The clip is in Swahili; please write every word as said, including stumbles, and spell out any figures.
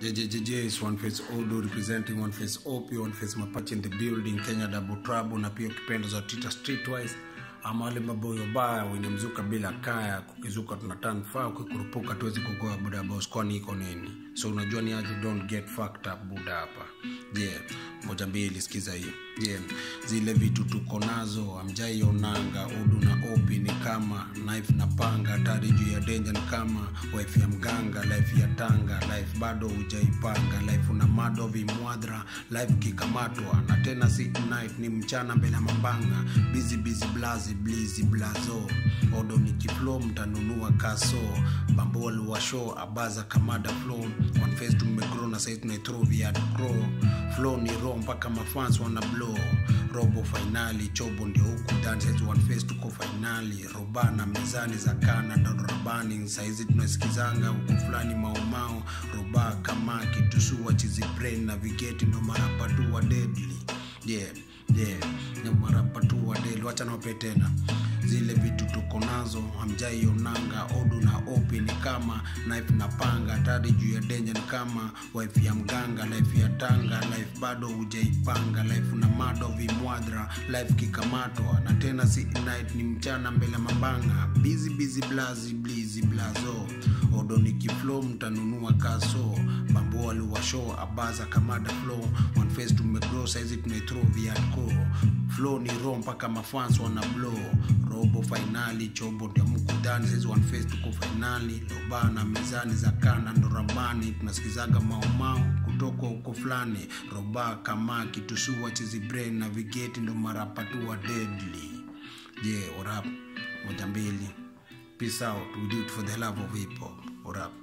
J J J J is One Face Odo representing One Face O P, One Face Mapache in the building, Kenya Double Trouble na pia kipendo za Tita Streetwise. Amali maboyo baya wenye mzuka bila kaya, kukizuka tunatana faa, ukikurupuka tuwezi kugoa buda boss kwani iko nini. So unajua ni aje, don't get fucked up buda hapa. Yeah, moja mbili sikiza hii. Yeah, zile vitu tuko nazo amjai onanga. Odu na O P ni kama knife na panga, tari juu ya danger ni kama wife ya mganga. Life ya tanga, life bado hujaipanga. Life una mado vimwadra, life kikamatwa. Na tena si night ni mchana mbele ya mambanga. Busy busy blazi blizi blazo. Odo ni kiflow mtanunua kaso. Bambol wa show abaza kamada flow. One Face tumegrow na saizi tunaithrow via crow. Flow ni raw mpaka mafans wana blow. Robo finali chobo ndio huku dance saizi One Face tuko finali. Robana mezani za kana ndo rabani. Saizi tunasikizanga huku fulani maumao. Roba kama kitusua chizi brain navigate ndo marapatu wa deadly. Yeah, yeah, ndo marapatu wa deadly. Wacha nawape tena. Zile vitu tuko nazo hamjai onanga. Odu na O P ni kama knife na panga, tadi juu ya danger ni kama wife ya mganga. Life ya tanga, life bado hujaipanga. Life una mado vimwadra, life kikamatwa. Na tena si night ni mchana mbele mambanga. Busy busy blazi blizi blazo. Odo ni kiflow mtanunua kaso. Bambo wali wa show abaza kamada flow. One Face tumegrow saizi tunaithrow via co. Flow ni raw mpaka mafans wana blow. Robo finali chobo ndio mkudani saizi One Face tuko finali. Lobana mezani za kana ndo rabani. Tunasikizaga maumao kutoka huko fulani. Roba kama kitusua chizi brain navigate ndo marapatu wa deadly. Yeah, what up? Moja mbili. Peace out. We do it for the love of hip hop. What up?